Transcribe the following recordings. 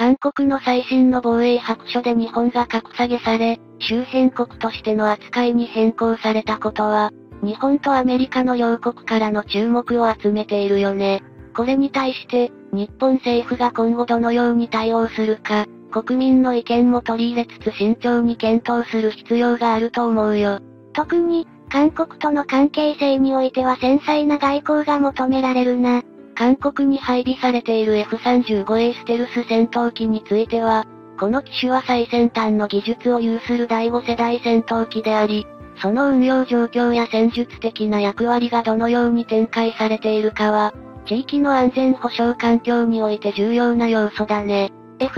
韓国の最新の防衛白書で日本が格下げされ、周辺国としての扱いに変更されたことは、日本とアメリカの両国からの注目を集めているよね。これに対して、日本政府が今後どのように対応するか、国民の意見も取り入れつつ慎重に検討する必要があると思うよ。 特に、韓国との関係性においては繊細な外交が求められるな。 韓国に配備されている F-35A ステルス戦闘機については、この機種は最先端の技術を有する第5世代戦闘機であり、その運用状況や戦術的な役割がどのように展開されているかは、地域の安全保障環境において重要な要素だね。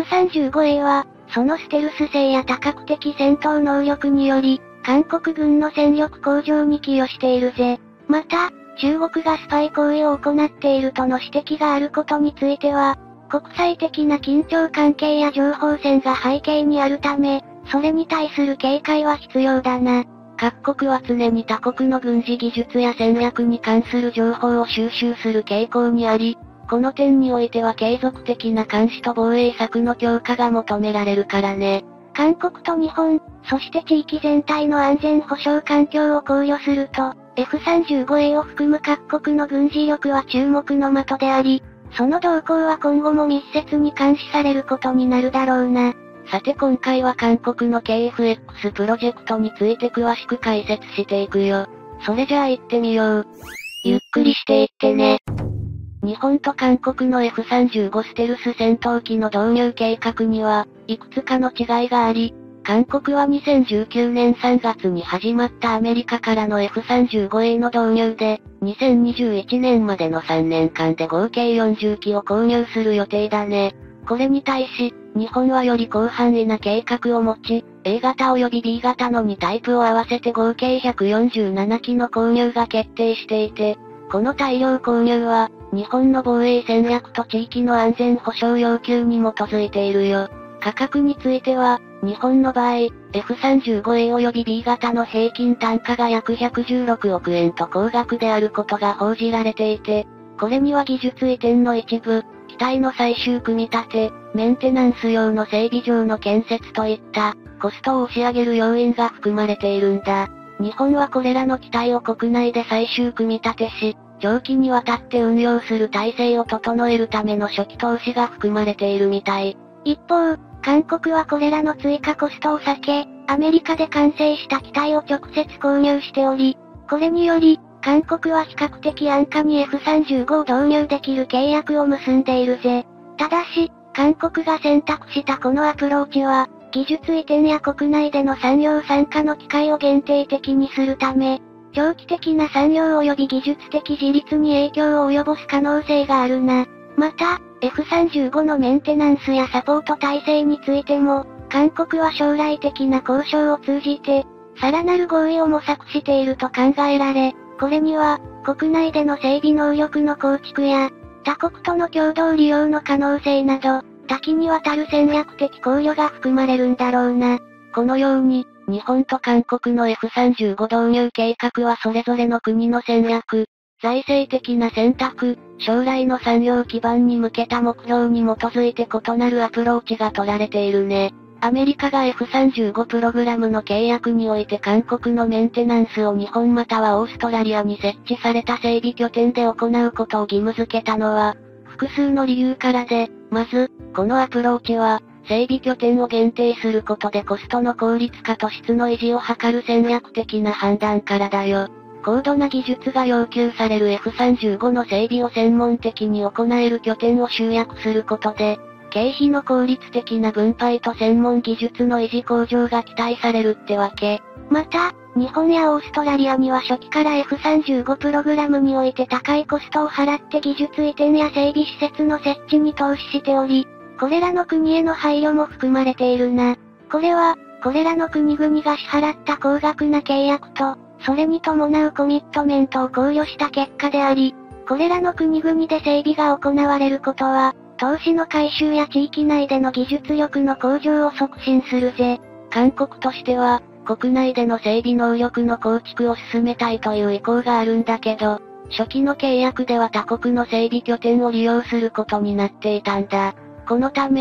F-35A は、そのステルス性や多角的戦闘能力により、韓国軍の戦力向上に寄与しているぜ。また、中国がスパイ行為を行っているとの指摘があることについては、国際的な緊張関係や情報戦が背景にあるため、それに対する警戒は必要だな。 各国は常に他国の軍事技術や戦略に関する情報を収集する傾向にあり、この点においては継続的な監視と防衛策の強化が求められるからね。 韓国と日本、そして地域全体の安全保障環境を考慮すると、F-35A を含む各国の軍事力は注目の的であり、その動向は今後も密接に監視されることになるだろうな。 さて今回は韓国の KF-X プロジェクトについて詳しく解説していくよ。それじゃあ行ってみよう。 ゆっくりしていってね。 日本と韓国の F-35 ステルス戦闘機の導入計画には、いくつかの違いがあり、韓国は2019年3月に始まったアメリカからの F-35A の導入で、2021年までの3年間で合計40機を購入する予定だね。これに対し、日本はより広範囲な計画を持ち、A 型及び B 型の2タイプを合わせて合計147機の購入が決定していて、この大量購入は、日本の防衛戦略と地域の安全保障要求に基づいているよ。価格については、日本の場合、F-35A 及び B 型の平均単価が約116億円と高額であることが報じられていて、これには技術移転の一部、機体の最終組み立て、メンテナンス用の整備場の建設といった、コストを押し上げる要因が含まれているんだ。日本はこれらの機体を国内で最終組み立てし、長期にわたって運用する体制を整えるための初期投資が含まれているみたい。 一方、韓国はこれらの追加コストを避け、アメリカで完成した機体を直接購入しており、これにより、韓国は比較的安価に F-35 を導入できる契約を結んでいるぜ。ただし、韓国が選択したこのアプローチは、技術移転や国内での産業参加の機会を限定的にするため、長期的な産業及び技術的自立に影響を及ぼす可能性があるな。また、F-35 のメンテナンスやサポート体制についても、韓国は将来的な交渉を通じて、さらなる合意を模索していると考えられ、これには、国内での整備能力の構築や、他国との共同利用の可能性など、多岐にわたる戦略的考慮が含まれるんだろうな。 このように、日本と韓国の F-35 導入計画はそれぞれの国の戦略、財政的な選択、将来の産業基盤に向けた目標に基づいて異なるアプローチが取られているね。アメリカが F-35 プログラムの契約において韓国のメンテナンスを日本またはオーストラリアに設置された整備拠点で行うことを義務付けたのは、複数の理由からで、まず、このアプローチは、整備拠点を限定することでコストの効率化と質の維持を図る戦略的な判断からだよ。高度な技術が要求される F-35 の整備を専門的に行える拠点を集約することで、経費の効率的な分配と専門技術の維持向上が期待されるってわけ。 また、日本やオーストラリアには初期から F-35 プログラムにおいて高いコストを払って技術移転や整備施設の設置に投資しており、これらの国への配慮も含まれているな。これは、これらの国々が支払った高額な契約と、それに伴うコミットメントを考慮した結果であり、これらの国々で整備が行われることは、投資の回収や地域内での技術力の向上を促進するぜ。 韓国としては、国内での整備能力の構築を進めたいという意向があるんだけど、初期の契約では他国の整備拠点を利用することになっていたんだ。このため、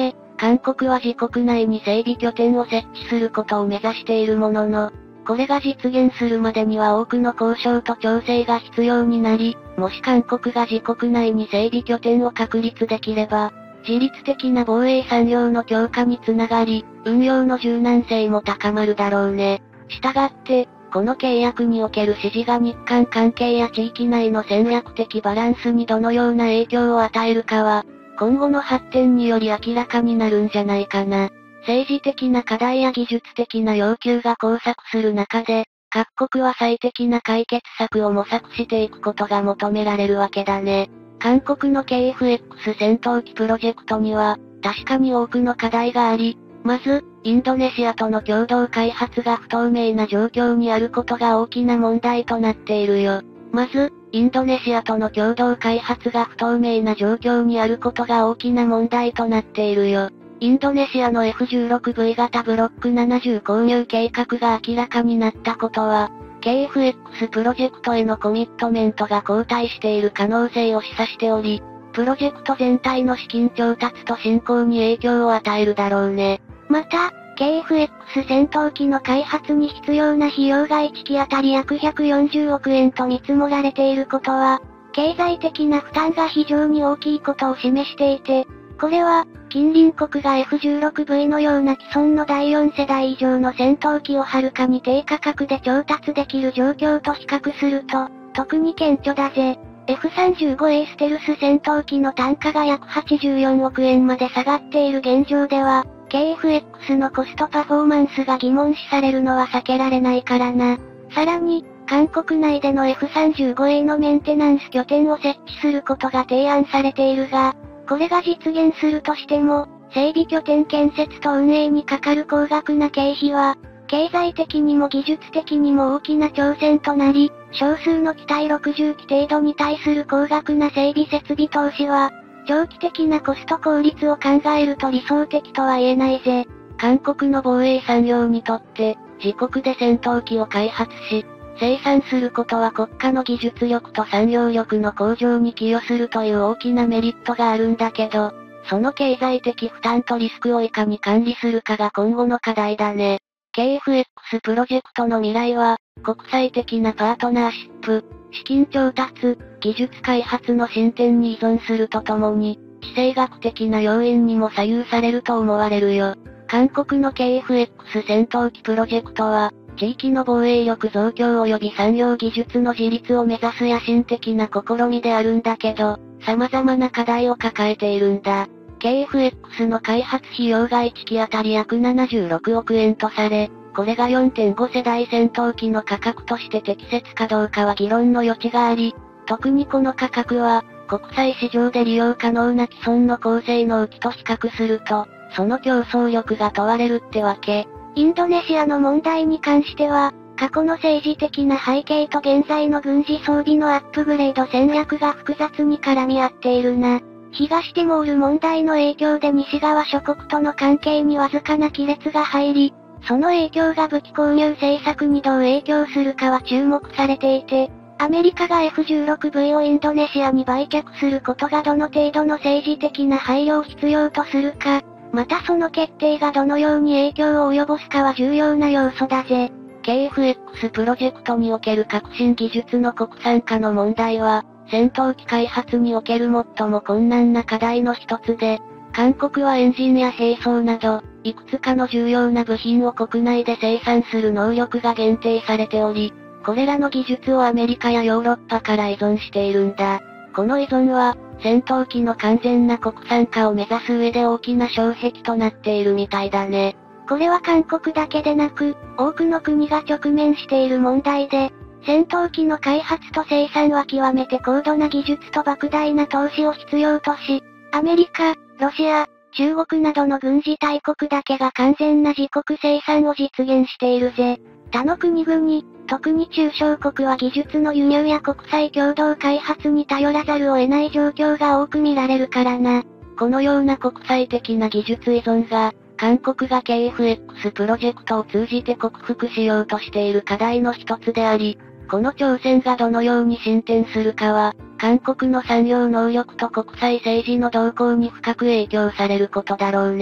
韓国は自国内に整備拠点を設置することを目指しているものの、これが実現するまでには多くの交渉と調整が必要になり、もし韓国が自国内に整備拠点を確立できれば、自律的な防衛産業の強化につながり、運用の柔軟性も高まるだろうね。したがって、この契約における支持が日韓関係や地域内の戦略的バランスにどのような影響を与えるかは、今後の発展により明らかになるんじゃないかな。政治的な課題や技術的な要求が交錯する中で、各国は最適な解決策を模索していくことが求められるわけだね。韓国の KF-X 戦闘機プロジェクトには、確かに多くの課題があり、まず、インドネシアとの共同開発が不透明な状況にあることが大きな問題となっているよ。インドネシアとの共同開発が不透明な状況にあることが大きな問題となっているよ。インドネシアの F16V 型ブロック70購入計画が明らかになったことは、KF-X プロジェクトへのコミットメントが後退している可能性を示唆しており、プロジェクト全体の資金調達と進行に影響を与えるだろうね。 また、KF-X 戦闘機の開発に必要な費用が1機当たり約140億円と見積もられていることは、経済的な負担が非常に大きいことを示していて、これは、近隣国が F16V のような既存の第4世代以上の戦闘機をはるかに低価格で調達できる状況と比較すると、特に顕著だぜ。F35A ステルス戦闘機の単価が約84億円まで下がっている現状では、KF-X のコストパフォーマンスが疑問視されるのは避けられないからな。さらに、韓国内での F35A のメンテナンス拠点を設置することが提案されているが、これが実現するとしても、整備拠点建設と運営にかかる高額な経費は、経済的にも技術的にも大きな挑戦となり、少数の機体60機程度に対する高額な整備設備投資は、長期的なコスト効率を考えると理想的とは言えないぜ。 韓国の防衛産業にとって、自国で戦闘機を開発し、生産することは国家の技術力と産業力の向上に寄与するという大きなメリットがあるんだけど、その経済的負担とリスクをいかに管理するかが今後の課題だね。KF-X プロジェクトの未来は、国際的なパートナーシップ、資金調達、技術開発の進展に依存するとともに、地政学的な要因にも左右されると思われるよ。韓国の KF-X 戦闘機プロジェクトは、地域の防衛力増強及び産業技術の自立を目指す野心的な試みであるんだけど、様々な課題を抱えているんだ。KF-X の開発費用が1機当たり約76億円とされ、これが 4.5 世代戦闘機の価格として適切かどうかは議論の余地があり、特にこの価格は、国際市場で利用可能な既存の高性能機と比較すると、その競争力が問われるってわけ。 インドネシアの問題に関しては、過去の政治的な背景と現在の軍事装備のアップグレード戦略が複雑に絡み合っているな。東ティモール問題の影響で西側諸国との関係にわずかな亀裂が入り、その影響が武器購入政策にどう影響するかは注目されていて、アメリカが F16V をインドネシアに売却することがどの程度の政治的な配慮を必要とするか、またその決定がどのように影響を及ぼすかは重要な要素だぜ。 KF-X プロジェクトにおける革新技術の国産化の問題は、戦闘機開発における最も困難な課題の一つで、韓国はエンジンや兵装など、いくつかの重要な部品を国内で生産する能力が限定されており、これらの技術をアメリカやヨーロッパから依存しているんだ。この依存は、戦闘機の完全な国産化を目指す上で大きな障壁となっているみたいだね。 これは韓国だけでなく、多くの国が直面している問題で、戦闘機の開発と生産は極めて高度な技術と莫大な投資を必要とし、アメリカ、ロシア、中国などの軍事大国だけが完全な自国生産を実現しているぜ。他の国々、特に中小国は技術の輸入や国際共同開発に頼らざるを得ない状況が多く見られるからな。 このような国際的な技術依存が、韓国が KF-X プロジェクトを通じて克服しようとしている課題の一つであり、この挑戦がどのように進展するかは、韓国の産業能力と国際政治の動向に深く影響されることだろうね。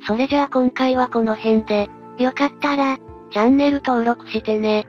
それじゃあ今回はこの辺で、 よかったら、 チャンネル登録してね。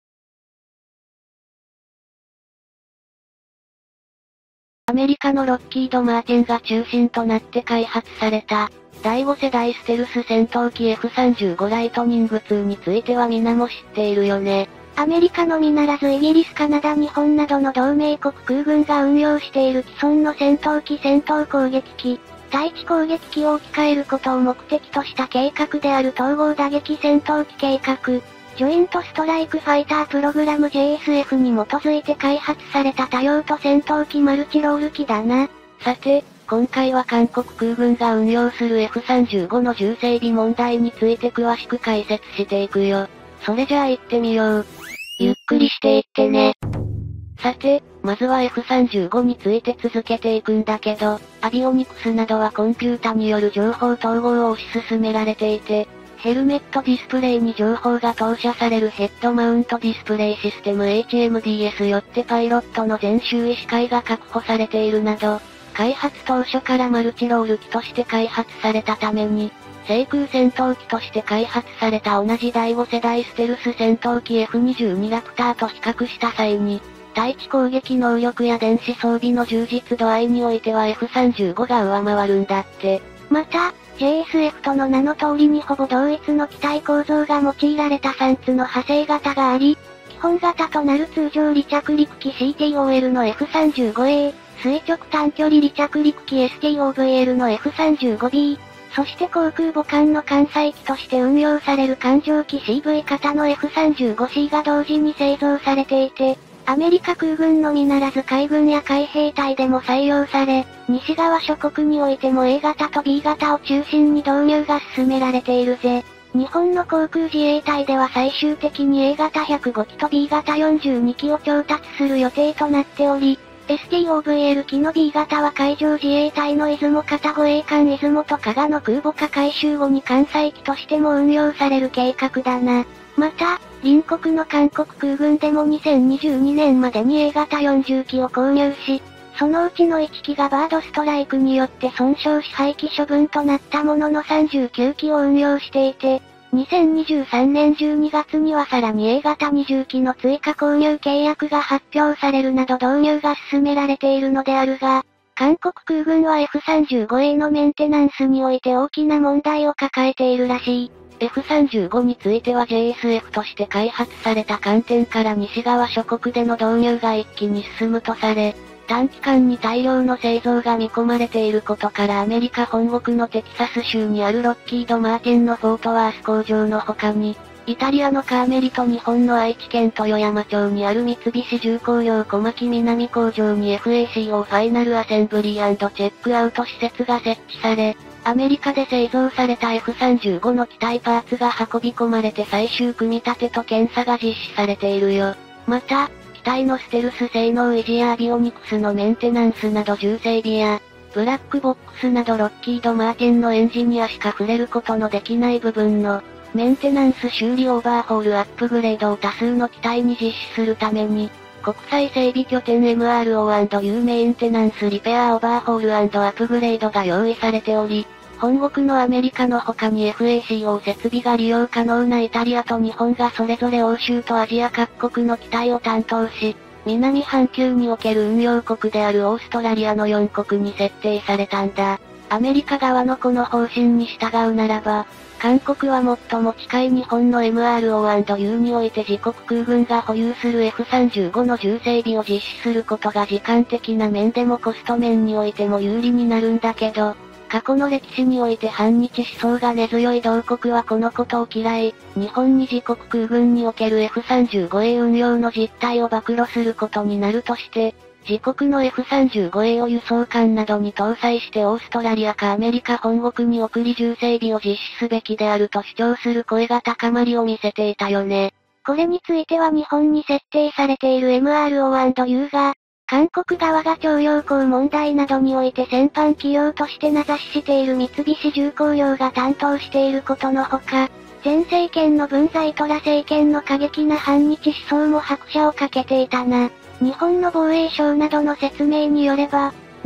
アメリカのロッキード・マーティンが中心となって開発された、第5世代ステルス戦闘機 F-35 ライトニング2については皆も知っているよね。 アメリカのみならずイギリス、カナダ、日本などの同盟国空軍が運用している既存の戦闘機戦闘攻撃機、対地攻撃機を置き換えることを目的とした計画である統合打撃戦闘機計画、ジョイントストライクファイタープログラム JSF に基づいて開発された多用途戦闘機マルチロール機だな。 さて、今回は韓国空軍が運用する F-35 の重整備問題について詳しく解説していくよ。それじゃあ行ってみよう。 ゆっくりしていってね。 さて、まずは F-35 について続けていくんだけど、アビオニクスなどはコンピュータによる情報統合を推し進められていて、ヘルメットディスプレイに情報が投射されるヘッドマウントディスプレイシステム HMDS よってパイロットの全周囲視界が確保されているなど、開発当初からマルチロール機として開発されたために、制空戦闘機として開発された同じ第5世代ステルス戦闘機 F-22 ラプターと比較した際に、対地攻撃能力や電子装備の充実度合いにおいては F-35 が上回るんだって。 また、JSF との名の通りにほぼ同一の機体構造が用いられた3つの派生型があり、基本型となる通常離着陸機 CTOL の F-35A、垂直短距離離着陸機 STOVL の F-35B、そして航空母艦の艦載機として運用される艦上機 CV 型の F-35C が同時に製造されていて、アメリカ空軍のみならず海軍や海兵隊でも採用され、西側諸国においても A 型と B 型を中心に導入が進められているぜ。日本の航空自衛隊では最終的に A 型105機と B 型42機を調達する予定となっており、STOVL 機の B 型は海上自衛隊の出雲型護衛艦出雲と加賀の空母化改修後に艦載機としても運用される計画だな。また、隣国の韓国空軍でも2022年までに A 型40機を購入し、そのうちの1機がバードストライクによって損傷し廃棄処分となったものの39機を運用していて、2023年12月にはさらに A 型20機の追加購入契約が発表されるなど導入が進められているのであるが、韓国空軍は F-35A のメンテナンスにおいて大きな問題を抱えているらしい。 F-35 については JSF として開発された観点から西側諸国での導入が一気に進むとされ、短期間に大量の製造が見込まれていることからアメリカ本国のテキサス州にあるロッキード・マーティンのフォートワース工場の他に、イタリアのカーメリと日本の愛知県豊山町にある三菱重工業小牧南工場に FACO ファイナルアセンブリー&チェックアウト施設が設置され、アメリカで製造された F-35 の機体パーツが運び込まれて最終組み立てと検査が実施されているよ。また、機体のステルス性能維持やアビオニクスのメンテナンスなど重整備や、ブラックボックスなどロッキード・マーティンのエンジニアしか触れることのできない部分の、メンテナンス修理オーバーホールアップグレードを多数の機体に実施するために、国際整備拠点 MRO&U メンテナンスリペアオーバーホール&アップグレードが用意されており、本国のアメリカの他に FACO 設備が利用可能なイタリアと日本がそれぞれ欧州とアジア各国の機体を担当し、南半球における運用国であるオーストラリアの4国に設定されたんだ。アメリカ側のこの方針に従うならば、韓国は最も近い日本の MRO&U において自国空軍が保有する F-35 の重整備を実施することが時間的な面でもコスト面においても有利になるんだけど、過去の歴史において反日思想が根強い同国はこのことを嫌い、日本に自国空軍における F-35A 運用の実態を暴露することになるとして、自国の F-35A を輸送艦などに搭載してオーストラリアかアメリカ本国に送り重整備を実施すべきであると主張する声が高まりを見せていたよね。 これについては日本に設定されている MRO&U が、韓国側が徴用工問題などにおいて先般企業として名指ししている三菱重工業が担当していることのほか、前政権の文在寅政権の過激な反日思想も拍車をかけていたな。日本の防衛省などの説明によれば、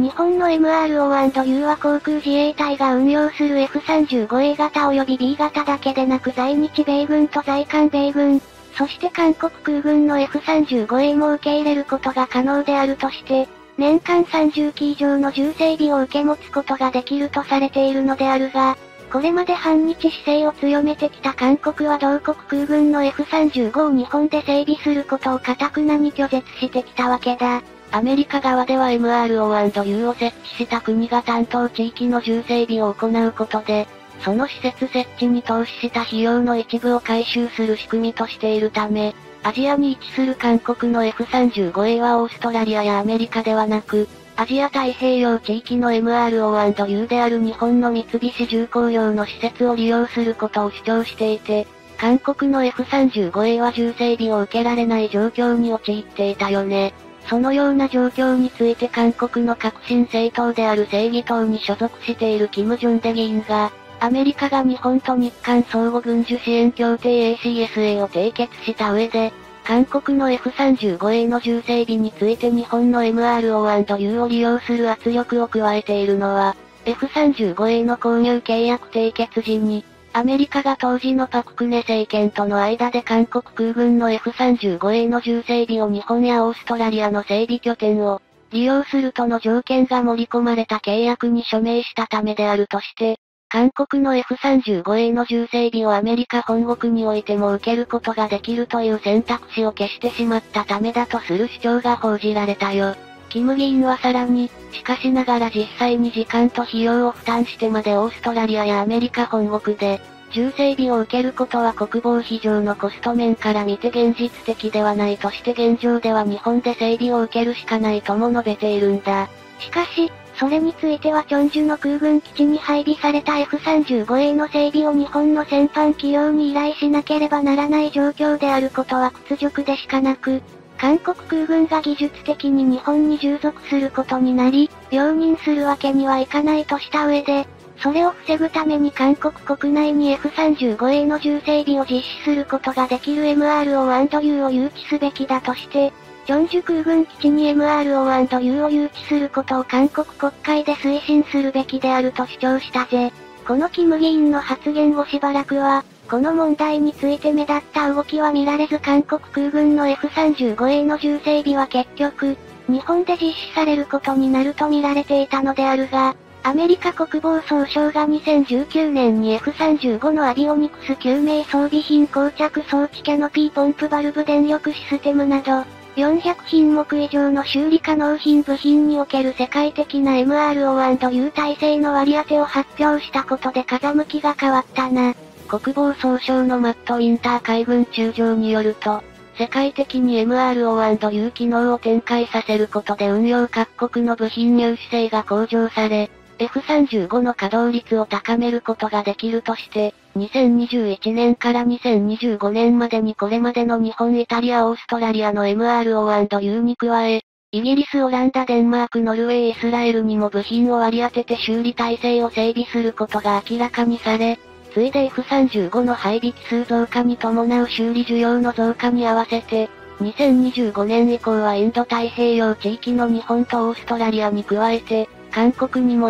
日本の MRO&U は航空自衛隊が運用する F35A 型及び B 型だけでなく在日米軍と在韓米軍、そして韓国空軍の F35A も受け入れることが可能であるとして、年間30機以上の重整備を受け持つことができるとされているのであるが、これまで反日姿勢を強めてきた韓国は同国空軍の F35 を日本で整備することを堅くなに拒絶してきたわけだ。 アメリカ側では MRO&U を設置した国が担当地域の重整備を行うことで、その施設設置に投資した費用の一部を回収する仕組みとしているため、アジアに位置する韓国の F35A はオーストラリアやアメリカではなく、アジア太平洋地域の MRO&U である日本の三菱重工業の施設を利用することを主張していて、韓国の F35A は重整備を受けられない状況に陥っていたよね。そのような状況について韓国の革新政党である正義党に所属しているキム・ジョンデ議員が、アメリカが日本と日韓相互軍需支援協定 ACSA を締結した上で、韓国の F35A の重整備について日本の MRO&U を利用する圧力を加えているのは、F35A の購入契約締結時に、アメリカが当時のパククネ政権との間で韓国空軍の F35A の重整備を日本やオーストラリアの整備拠点を利用するとの条件が盛り込まれた契約に署名したためであるとして、韓国の F35A の重整備をアメリカ本国においても受けることができるという選択肢を消してしまったためだとする主張が報じられたよ。キム議員はさらに、しかしながら実際に時間と費用を負担してまでオーストラリアやアメリカ本国で、重整備を受けることは国防費上のコスト面から見て現実的ではないとして現状では日本で整備を受けるしかないとも述べているんだ。 しかし、それについてはチョンジュの空軍基地に配備された F35A の整備を日本の戦犯企業に依頼しなければならない状況であることは屈辱でしかなく、韓国空軍が技術的に日本に従属することになり、容認するわけにはいかないとした上で、それを防ぐために韓国国内に F35A の重整備を実施することができる MRO&U を誘致すべきだとして、チョンジュ空軍基地に MRO&U を誘致することを韓国国会で推進するべきであると主張したぜ。このキム議員の発言後しばらくは、この問題について目立った動きは見られず韓国空軍の F35A の重整備は結局、日本で実施されることになると見られていたのであるが、アメリカ国防総省が2019年に F35 のアビオニクス救命装備品膠着装置キャノピーポンプバルブ電力システムなど、400品目以上の修理可能品部品における世界的な MRO&U 体制の割り当てを発表したことで風向きが変わったな。 国防総省のマット・ウィンター海軍中将によると、世界的に MRO&U 機能を展開させることで運用各国の部品入手性が向上され、F35 の稼働率を高めることができるとして、2021年から2025年までにこれまでの日本、イタリア、オーストラリアの MRO&U に加え、イギリス、オランダ、デンマーク、ノルウェー、イスラエルにも部品を割り当てて修理体制を整備することが明らかにされ、ついで F35 の配備機数増加に伴う修理需要の増加に合わせて、2025年以降はインド太平洋地域の日本とオーストラリアに加えて、韓国にも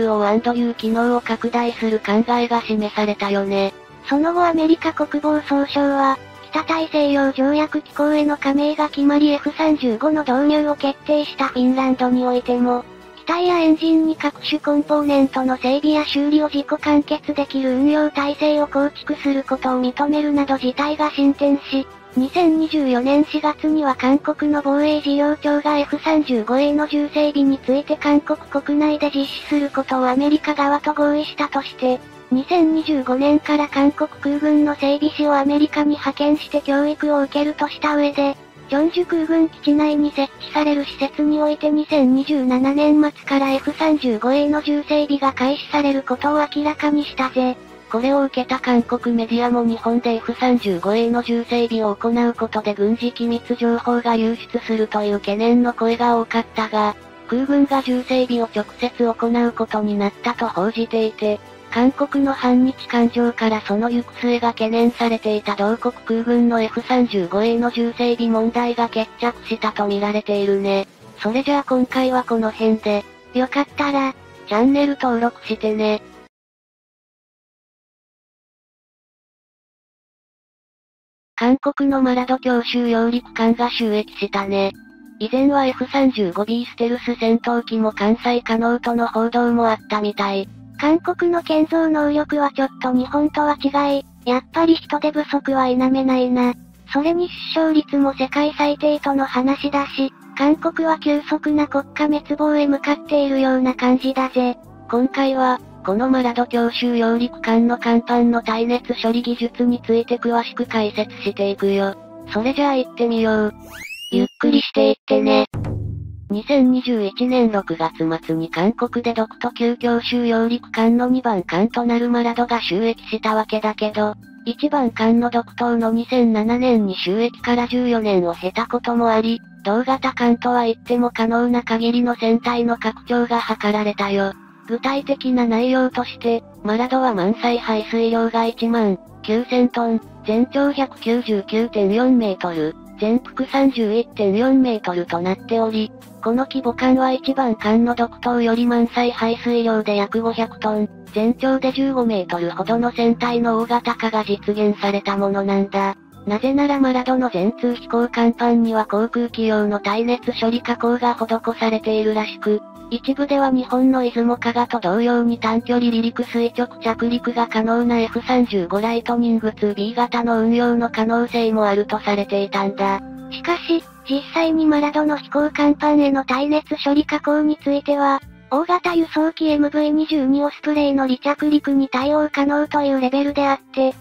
MRO&U 機能を拡大する考えが示されたよね。 その後アメリカ国防総省は、北大西洋条約機構への加盟が決まり F35 の導入を決定したフィンランドにおいても、機体やエンジンに各種コンポーネントの整備や修理を自己完結できる運用体制を構築することを認めるなど事態が進展し、2024年4月には韓国の防衛事業庁が F35A の重整備について韓国国内で実施することをアメリカ側と合意したとして、2025年から韓国空軍の整備士をアメリカに派遣して教育を受けるとした上で、チョンジュ空軍基地内に設置される施設において2027年末から F35A の重整備が開始されることを明らかにしたぜ。 これを受けた韓国メディアも日本で F35A の重整備を行うことで軍事機密情報が流出するという懸念の声が多かったが、空軍が重整備を直接行うことになったと報じていて、韓国の反日感情からその行く末が懸念されていた同国空軍の F35A の重整備問題が決着したと見られているね。それじゃあ今回はこの辺で、 よかったら、 チャンネル登録してね。韓国のマラド強襲揚陸艦が就役したね。以前は F-35B ステルス戦闘機も艦載可能との報道もあったみたい。 韓国の建造能力はちょっと日本とは違い、やっぱり人手不足は否めないな。それに出生率も世界最低との話だし、韓国は急速な国家滅亡へ向かっているような感じだぜ。 今回は、このマラド強襲揚陸艦の甲板の耐熱処理技術について詳しく解説していくよ。それじゃあ行ってみよう。ゆっくりしていってね。2021年6月末に韓国で独都級強襲揚陸艦の2番艦となるマラドが就役したわけだけど、1番艦の独島の2007年に就役から14年を経たこともあり、同型艦とは言っても可能な限りの船体の拡張が図られたよ。具体的な内容として、マラドは満載排水量が1万9000トン、全長 199.4 メートル、全幅 31.4 メートルとなっており、この規模艦は1番艦の独島より満載排水量で約500トン、全長で15メートルほどの船体の大型化が実現されたものなんだ。なぜならマラドの全通飛行甲板には航空機用の耐熱処理加工が施されているらしく、一部では日本の出雲加賀と同様に短距離離陸垂直着陸が可能な F-35 ライトニング 2B 型の運用の可能性もあるとされていたんだ。 しかし、実際にマラドの飛行甲板への耐熱処理加工については、大型輸送機 MV-22 オスプレイの離着陸に対応可能というレベルであって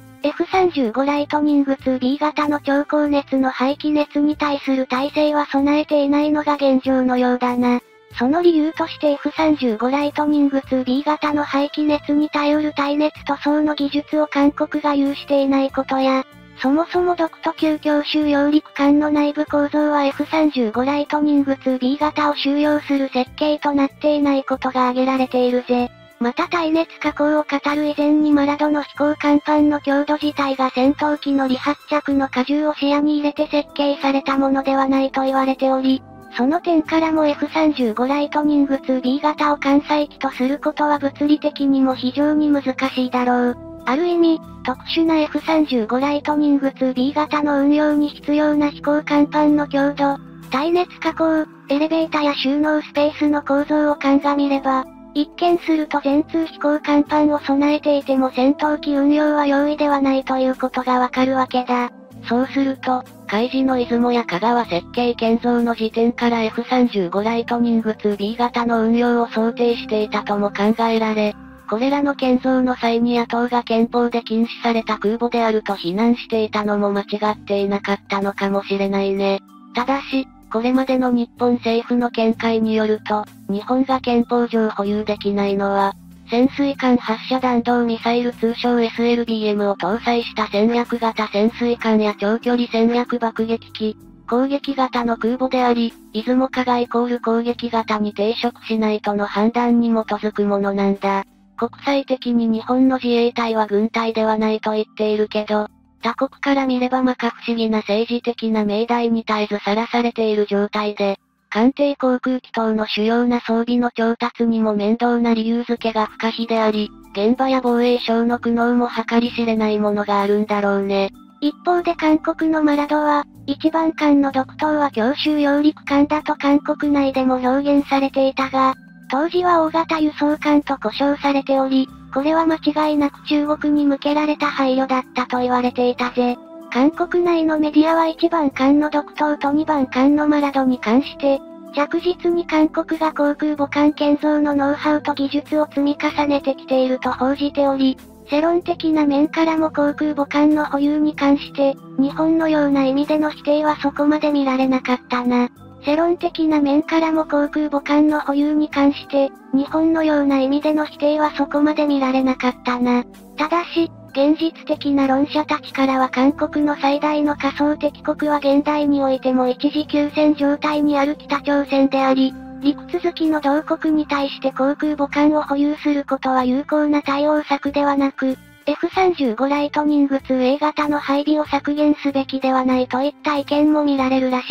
、F-35 ライトニング 2B 型の超高熱の排気熱に対する耐性は備えていないのが現状のようだな。その理由として F-35 ライトニング 2B 型の排気熱に耐える耐熱塗装の技術を韓国が有していないことや、そもそも独都級強襲揚陸艦の内部構造は F-35 ライトニング 2B 型を収容する設計となっていないことが挙げられているぜ。また耐熱加工を語る以前にマラドの飛行甲板の強度自体が戦闘機の離発着の荷重を視野に入れて設計されたものではないと言われており、その点からも F-35 ライトニング 2B 型を艦載機とすることは物理的にも非常に難しいだろう。ある意味、特殊な F-35 ライトニング 2B 型の運用に必要な飛行甲板の強度、耐熱加工、エレベータや収納スペースの構造を鑑みれば、一見すると全通飛行甲板を備えていても戦闘機運用は容易ではないということがわかるわけだ。 そうすると、海自の出雲や香川設計建造の時点から F-35 ライトニング 2B 型の運用を想定していたとも考えられ、これらの建造の際に野党が憲法で禁止された空母であると非難していたのも間違っていなかったのかもしれないね。ただし、これまでの日本政府の見解によると、日本が憲法上保有できないのは、潜水艦発射弾道ミサイル通称 SLBM を搭載した戦略型潜水艦や長距離戦略爆撃機、攻撃型の空母であり、出雲加賀イコール攻撃型に抵触しないとの判断に基づくものなんだ。国際的に日本の自衛隊は軍隊ではないと言っているけど、他国から見れば摩訶不思議な政治的な命題に絶えずさらされている状態で、艦艇航空機等の主要な装備の調達にも面倒な理由付けが不可避であり、現場や防衛省の苦悩も計り知れないものがあるんだろうね。 一方で韓国のマラドは、一番艦の独島は強襲揚陸艦だと韓国内でも表現されていたが、当時は大型輸送艦と呼称されており、これは間違いなく中国に向けられた配慮だったと言われていたぜ。韓国内のメディアは1番艦の独島と2番艦のマラドに関して、着実に韓国が航空母艦建造のノウハウと技術を積み重ねてきていると報じており、世論的な面からも航空母艦の保有に関して、日本のような意味での否定はそこまで見られなかったな。世論的な面からも航空母艦の保有に関して、日本のような意味での否定はそこまで見られなかったな。ただし、現実的な論者たちからは韓国の最大の仮想敵国は現代においても一時休戦状態にある北朝鮮であり、陸続きの同国に対して航空母艦を保有することは有効な対応策ではなく、F-35 ライトニング 2A 型の配備を削減すべきではないといった意見も見られるらしい。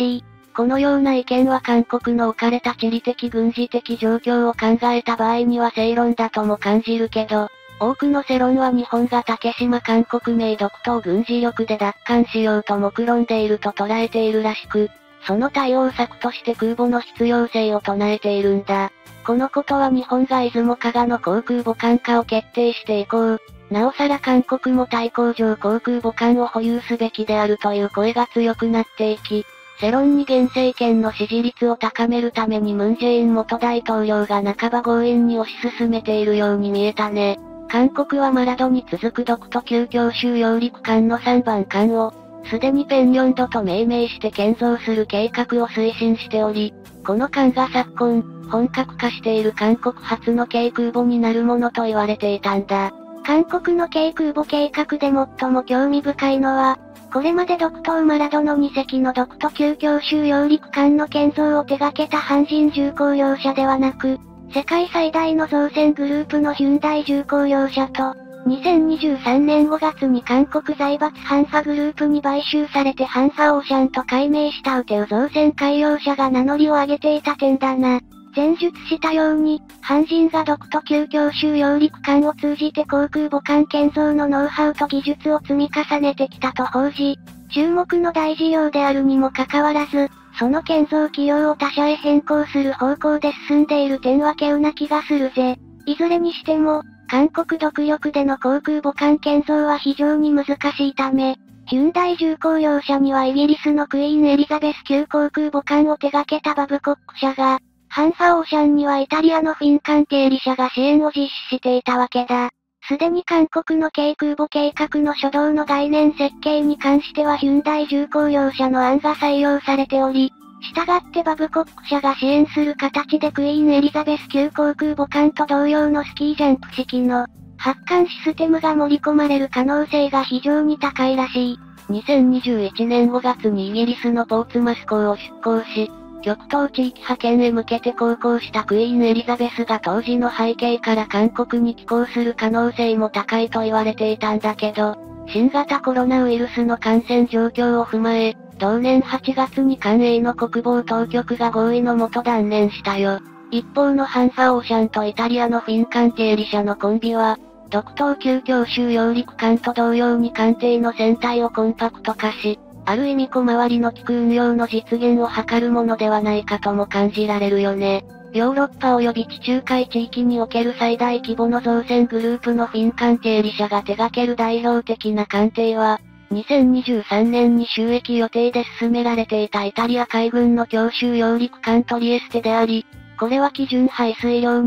このような意見は韓国の置かれた地理的軍事的状況を考えた場合には正論だとも感じるけど、多くの世論は日本が竹島韓国名独島軍事力で奪還しようと目論んでいると捉えているらしく、その対応策として空母の必要性を唱えているんだ。このことは日本が出雲加賀の航空母艦化を決定して以降、なおさら韓国も対空上航空母艦を保有すべきであるという声が強くなっていき、世論に現政権の支持率を高めるためにムン・ジェイン元大統領が半ば強引に推し進めているように見えたね。韓国はマラドに続く独都級強襲揚陸艦の3番艦を、すでにペンニョンドと命名して建造する計画を推進しており、この艦が昨今、本格化している韓国初の軽空母になるものと言われていたんだ。 韓国の軽空母計画で最も興味深いのは、これまで独島マラドの2隻の独都級強襲揚陸艦の建造を手掛けた阪神重工業者ではなく、世界最大の造船グループのヒュンダイ重工業者と、2023年5月に韓国財閥ハンファグループに買収されてハンファオーシャンと改名したウテウ造船海洋社が名乗りを上げていた点だな。前述したように、阪神が独都級強襲揚陸艦を通じて航空母艦建造のノウハウと技術を積み重ねてきたと報じ、注目の大事業であるにもかかわらず、その建造企業を他社へ変更する方向で進んでいる点は稀有な気がするぜ。いずれにしても、韓国独力での航空母艦建造は非常に難しいため、ヒュンダイ重工業者にはイギリスのクイーンエリザベス級航空母艦を手掛けたバブコック社が、ハンファオーシャンにはイタリアのフィン艦経理社が支援を実施していたわけだ。すでに韓国の軽空母計画の初動の概念設計に関してはヒュンダイ重工業者の案が採用されており、従ってバブコック社が支援する形でクイーンエリザベス級航空母艦と同様のスキージャンプ式の発艦システムが盛り込まれる可能性が非常に高いらしい。 2021年5月にイギリスのポーツマス港を出港し、極東地域派遣へ向けて航行したクイーンエリザベスが当時の背景から韓国に寄港する可能性も高いと言われていたんだけど、新型コロナウイルスの感染状況を踏まえ、同年8月に韓英の国防当局が合意のもと断念したよ。一方のハンファオーシャンとイタリアのフィン艦経理社のコンビは、独島級強襲揚陸艦と同様に艦艇の船体をコンパクト化し、ある意味小回りの利く運用の実現を図るものではないかとも感じられるよね。ヨーロッパ及び地中海地域における最大規模の造船グループのフィン艦経理社が手掛ける代表的な艦艇は、2023年に就役予定で進められていたイタリア海軍の強襲揚陸艦トリエステであり、これは基準排水量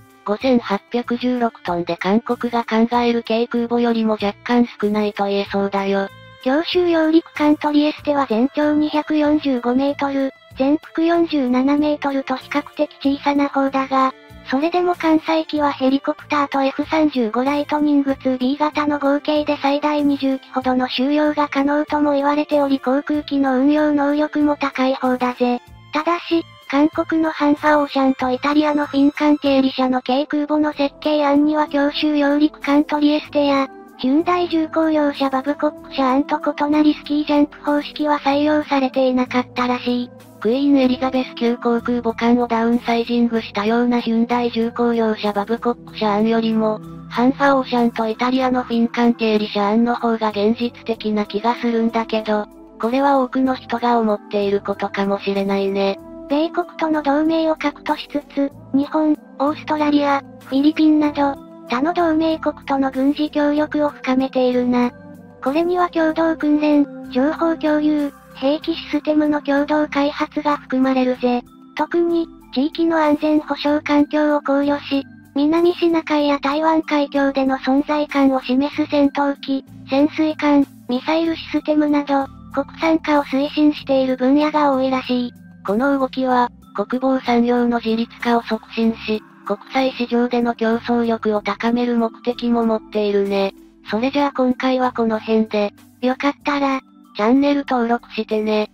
25,816トンで韓国が考える軽空母よりも若干少ないと言えそうだよ。 強襲揚陸艦トリエステは全長245メートル、全幅47メートルと比較的小さな方だが、それでも艦載機はヘリコプターと F35 ライトニング 2B 型の合計で最大20機ほどの収容が可能とも言われており航空機の運用能力も高い方だぜ。ただし、韓国のハンファオーシャンとイタリアのフィン艦経理社の軽空母の設計案には強襲揚陸艦トリエステや、ヒュンダイ重工業者バブコック社案と異なりスキージャンプ方式は採用されていなかったらしい。 クイーンエリザベス級航空母艦をダウンサイジングしたようなヒュンダイ重工業者バブコック社案よりも、ハンファオーシャンとイタリアのフィン艦経理社案の方が現実的な気がするんだけど、これは多くの人が思っていることかもしれないね。 米国との同盟を核としつつ、日本、オーストラリア、フィリピンなど、他の同盟国との軍事協力を深めているな。これには共同訓練、情報共有、兵器システムの共同開発が含まれるぜ。特に、地域の安全保障環境を考慮し、南シナ海や台湾海峡での存在感を示す戦闘機、潜水艦、ミサイルシステムなど、国産化を推進している分野が多いらしい。 この動きは、国防産業の自立化を促進し、国際市場での競争力を高める目的も持っているね。それじゃあ今回はこの辺で、 よかったら、 チャンネル登録してね。